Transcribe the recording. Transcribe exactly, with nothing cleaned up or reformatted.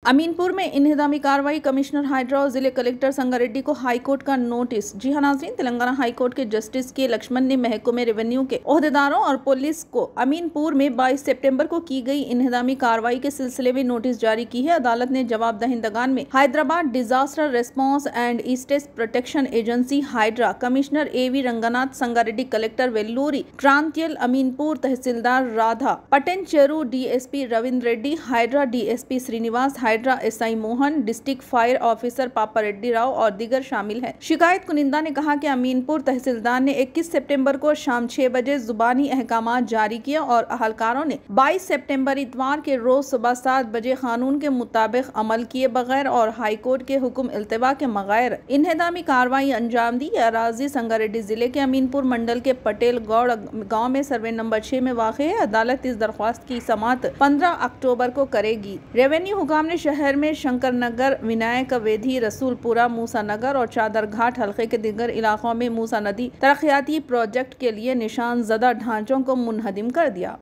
अमीनपुर में इन्हदामी कार्रवाई, commissioner hydra और जिले कलेक्टर संगारेड्डी को हाईकोर्ट का नोटिस। जी हां नाज़रीन, तेलंगाना हाईकोर्ट के जस्टिस के लक्ष्मण ने महकमे रेवेन्यू के ओहदेदारों और पुलिस को अमीनपुर में बाईस सितंबर को की गई इन्हदामी कार्रवाई के सिलसिले में नोटिस जारी की है। अदालत ने जवाब दहिंदगान में Hyderabad disaster response and state protection agency Hydraa, commissioner A V Ranganath Sangareddy, collector Valluri क्रांतियल, Ameenpur tahsildar Radha Patancheru, DSP Ravindra Reddy Hydraa, DSP Srinivas Hydraa, SI Mohan, district fire officer Papa Reddy Rao और दीगर शामिल हैं। शिकायत कुनिंदा ने कहा कि अमीनपुर तहसीलदार ने इक्कीस सितंबर को शाम छह बजे जुबानी अहकामात जारी किया और अहलकारों ने बाईस सितंबर इतवार के रोज सुबह सात बजे कानून के मुताबिक अमल किए बगैर और हाईकोर्ट के हुक्म इल्तवा के बगैर इन्हदामी कार्रवाई अंजाम दी। अराजी संगारेड्डी जिले के अमीनपुर मंडल के पटेल गौड़ गाँव में सर्वे नंबर छह में वाक़ है। अदालत इस दरख्वास्त की समाअत पंद्रह अक्टूबर को करेगी। रेवेन्यू हुकाम ने शहर में शंकर नगर, विनायक वेदी, रसूलपुरा, मूसा नगर और चादर घाट हल्के के दीगर इलाकों में मूसा नदी तरक्याती प्रोजेक्ट के लिए निशान ज़दा ढांचों को मुनहदिम कर दिया।